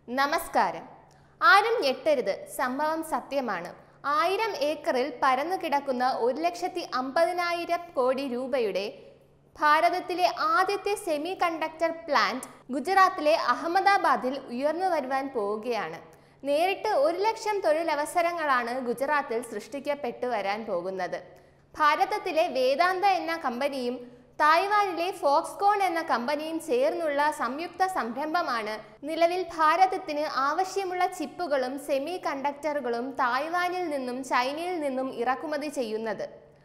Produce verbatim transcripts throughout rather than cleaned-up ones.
നമസ്കാരം. ആരും ഞെട്ടരുത്, സംഭവം സത്യമാണ്. ആയിരം ഏക്കറിൽ പരന്നു കിടക്കുന്ന ഒരു ലക്ഷത്തി അമ്പതിനായിരം കോടി രൂപയുടെ ഭാരതത്തിലെ ആദ്യത്തെ സെമി കണ്ടക്ടർ പ്ലാന്റ് ഗുജറാത്തിലെ അഹമ്മദാബാദിൽ ഉയർന്നു വരുവാൻ പോവുകയാണ്. നേരിട്ട് ഒരു ലക്ഷം തൊഴിലവസരങ്ങളാണ് ഗുജറാത്തിൽ സൃഷ്ടിക്കപ്പെട്ടു വരാൻ പോകുന്നത്. ഭാരതത്തിലെ വേദാന്ത എന്ന കമ്പനിയും തായ്വാനിലെ ഫോക്സ്കോൺ എന്ന കമ്പനിയും ചേർന്നുള്ള സംയുക്ത സംരംഭമാണ് നിലവിൽ ഭാരതത്തിന് ആവശ്യമുള്ള ചിപ്പുകളും സെമി കണ്ടക്ടറുകളും തായ്വാനിൽ നിന്നും ചൈനയിൽ നിന്നും ഇറക്കുമതി ചെയ്യുന്നത്.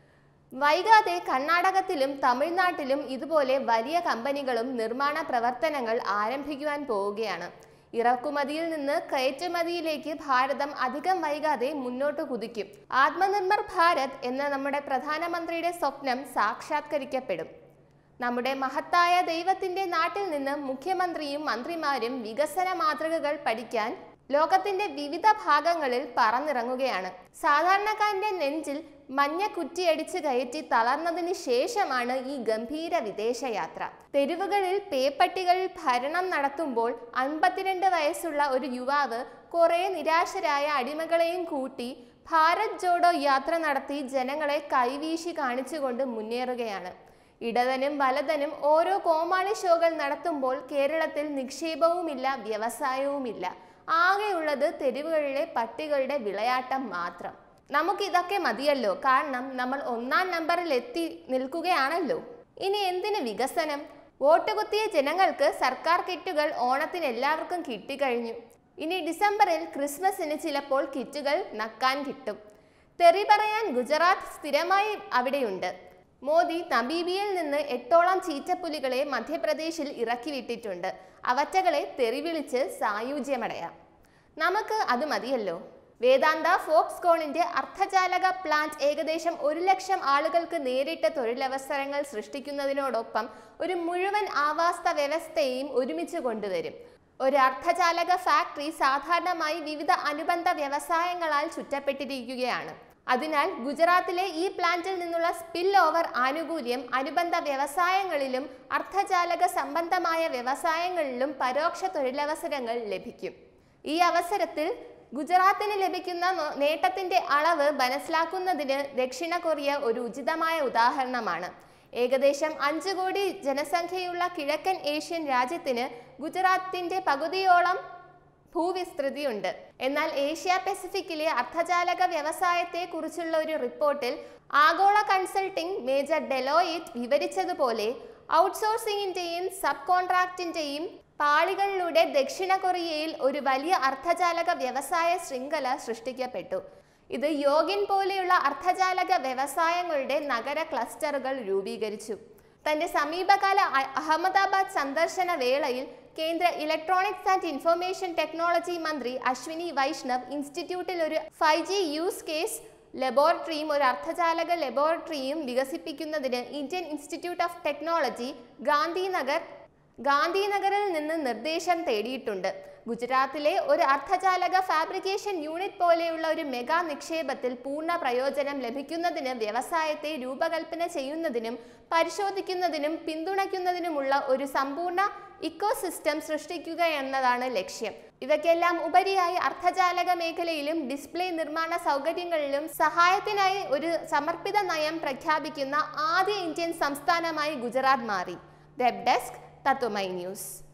വൈകാതെ കർണാടകത്തിലും തമിഴ്നാട്ടിലും ഇതുപോലെ വലിയ കമ്പനികളും നിർമ്മാണ പ്രവർത്തനങ്ങൾ ആരംഭിക്കുവാൻ പോവുകയാണ്. ഇറക്കുമതിയിൽ നിന്ന് കയറ്റുമതിയിലേക്ക് ഭാരതം അധികം വൈകാതെ മുന്നോട്ട് കുതിക്കും. ആത്മനിർഭർ ഭാരത് എന്ന നമ്മുടെ പ്രധാനമന്ത്രിയുടെ സ്വപ്നം സാക്ഷാത്കരിക്കപ്പെടും. നമ്മുടെ മഹത്തായ ദൈവത്തിന്റെ നാട്ടിൽ നിന്ന് മുഖ്യമന്ത്രിയും മന്ത്രിമാരും വികസന മാതൃകകൾ പഠിക്കാൻ ലോകത്തിന്റെ വിവിധ ഭാഗങ്ങളിൽ പറന്നിറങ്ങുകയാണ്. സാധാരണക്കാരന്റെ നെഞ്ചിൽ മഞ്ഞ കുറ്റിയടിച്ച് കയറ്റി തളർന്നതിന് ശേഷമാണ് ഈ ഗംഭീര വിദേശയാത്ര. തെരുവുകളിൽ പേപ്പട്ടികളിൽ ഭരണം നടത്തുമ്പോൾ അൻപത്തിരണ്ട് വയസ്സുള്ള ഒരു യുവാവ് കുറെ നിരാശരായ അടിമകളെയും കൂട്ടി ഭാരത് ജോഡോ യാത്ര നടത്തി ജനങ്ങളെ കൈവീശി കാണിച്ചുകൊണ്ട് മുന്നേറുകയാണ്. ഇടതനും വലതനും ഓരോ കോമാളി ഷോകൾ നടത്തുമ്പോൾ കേരളത്തിൽ നിക്ഷേപവുമില്ല, വ്യവസായവുമില്ല. ആകെയുള്ളത് തെരുവുകളിലെ പട്ടികളുടെ വിളയാട്ടം മാത്രം. നമുക്കിതൊക്കെ മതിയല്ലോ, കാരണം നമ്മൾ ഒന്നാം നമ്പറിൽ എത്തി നിൽക്കുകയാണല്ലോ. ഇനി എന്തിന് വികസനം? വോട്ട് കുത്തിയ ജനങ്ങൾക്ക് സർക്കാർ കിറ്റുകൾ ഓണത്തിന് എല്ലാവർക്കും കിട്ടിക്കഴിഞ്ഞു. ഇനി ഡിസംബറിൽ ക്രിസ്മസിന് ചിലപ്പോൾ കിറ്റുകൾ നക്കാൻ കിട്ടും. തെറി പറയാൻ ഗുജറാത്ത് സ്ഥിരമായി അവിടെയുണ്ട്. മോദി നബീബിയിൽ നിന്ന് എട്ടോളം ചീറ്റപ്പുലികളെ മധ്യപ്രദേശിൽ ഇറക്കി വിട്ടിട്ടുണ്ട്. അവറ്റകളെ തെറിവിളിച്ച് സായുജ്യമടയാം. നമുക്ക് അത് മതിയല്ലോ. വേദാന്ത ഫോക്സ്കോണിന്റെ അർദ്ധചാലക പ്ലാന്റ് ഏകദേശം ഒരു ലക്ഷം ആളുകൾക്ക് നേരിട്ട് തൊഴിലവസരങ്ങൾ സൃഷ്ടിക്കുന്നതിനോടൊപ്പം ഒരു മുഴുവൻ ആവാസ വ്യവസ്ഥയെയും ഒരുമിച്ച് കൊണ്ടുവരും. ഒരു അർദ്ധചാലക ഫാക്ടറി സാധാരണമായി വിവിധ അനുബന്ധ വ്യവസായങ്ങളാൽ ചുറ്റപ്പെട്ടിരിക്കുകയാണ്. അതിനാൽ ഗുജറാത്തിലെ ഈ പ്ലാന്റിൽ നിന്നുള്ള സ്പിൽ ഓവർ ആനുകൂല്യം അനുബന്ധ വ്യവസായങ്ങളിലും അർദ്ധചാലക സംബന്ധമായ വ്യവസായങ്ങളിലും പരോക്ഷ തൊഴിലവസരങ്ങൾ ലഭിക്കും. ഈ അവസരത്തിൽ ഗുജറാത്തിന് ലഭിക്കുന്ന നേട്ടത്തിന്റെ അളവ് മനസ്സിലാക്കുന്നതിന് ദക്ഷിണ കൊറിയ ഒരു ഉചിതമായ ഉദാഹരണമാണ്. ഏകദേശം അഞ്ചു കോടി ജനസംഖ്യയുള്ള കിഴക്കൻ ഏഷ്യൻ രാജ്യത്തിന് ഗുജറാത്തിന്റെ പകുതിയോളം ഭൂവിസ്തൃതിയുണ്ട്. എന്നാൽ ഏഷ്യ പസഫിക്കിലെ അർദ്ധചാലക വ്യവസായത്തെ കുറിച്ചുള്ള ഒരു റിപ്പോർട്ടിൽ ആഗോള കൺസൾട്ടിംഗ് മേജർ ഡെലോയിറ്റ് വിവരിച്ചതുപോലെ ഔട്ട്സോഴ്സിംഗിന്റെയും സബ് കോൺട്രാക്ടിന്റെയും പാളികളിലൂടെ ദക്ഷിണ കൊറിയയിൽ ഒരു വലിയ അർദ്ധചാലക വ്യവസായ ശൃംഖല സൃഷ്ടിക്കപ്പെട്ടു. ഇത് യോഗിൻ പോലെയുള്ള അർദ്ധചാലക വ്യവസായങ്ങളുടെ നഗര ക്ലസ്റ്ററുകൾ രൂപീകരിച്ചു. തന്റെ സമീപകാല അഹമ്മദാബാദ് സന്ദർശന വേളയിൽ കേന്ദ്ര ഇലക്ട്രോണിക്സ് ആൻഡ് ഇൻഫർമേഷൻ ടെക്നോളജി മന്ത്രി അശ്വിനി വൈഷ്ണവ് ഇൻസ്റ്റിറ്റ്യൂട്ടിൽ ഒരു ഫൈവ് ജി യൂസ് കേസ് ലബോറട്ടറിയും ഒരു അർദ്ധചാലക ലബോറട്ടറിയും വികസിപ്പിക്കുന്നതിന് Indian Institute of Technology Gandhinagar ഗാന്ധിനഗറിൽ നിന്ന് നിർദ്ദേശം തേടിയിട്ടുണ്ട്. ഗുജറാത്തിലെ ഒരു അർദ്ധചാലക ഫാബ്രിക്കേഷൻ യൂണിറ്റ് പോലെയുള്ള ഒരു മെഗാ നിക്ഷേപത്തിൽ പൂർണ്ണ പ്രയോജനം ലഭിക്കുന്നതിന് വ്യവസായത്തെ രൂപകൽപ്പന ചെയ്യുന്നതിനും പരിശോധിക്കുന്നതിനും പിന്തുണയ്ക്കുന്നതിനുമുള്ള ഒരു സമ്പൂർണ്ണ ഇക്കോസിസ്റ്റം സൃഷ്ടിക്കുക എന്നതാണ് ലക്ഷ്യം. ഇവയ്ക്കെല്ലാം ഉപരിയായി അർദ്ധചാലക മേഖലയിലും ഡിസ്പ്ലേ നിർമ്മാണ സൗകര്യങ്ങളിലും സഹായത്തിനായി ഒരു സമർപ്പിത നയം പ്രഖ്യാപിക്കുന്ന ആദ്യ ഇന്ത്യൻ സംസ്ഥാനമായി ഗുജറാത്ത് മാറി. Web desk Tatwamayi news.